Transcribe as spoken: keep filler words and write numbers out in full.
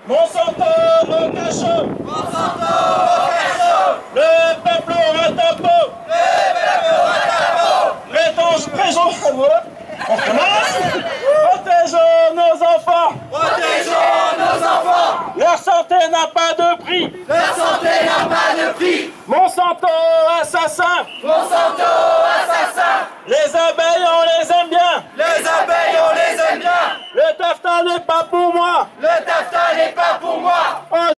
Monsanto au cachot. Monsanto au cachot. Le peuple aura ta peau. Le peuple aura ta peau. Prétons, prétons, on commence. Protégeons nos enfants. Protégeons nos enfants. Leur santé n'a pas de prix. Leur santé n'a pas de prix. Monsanto assassin. Monsanto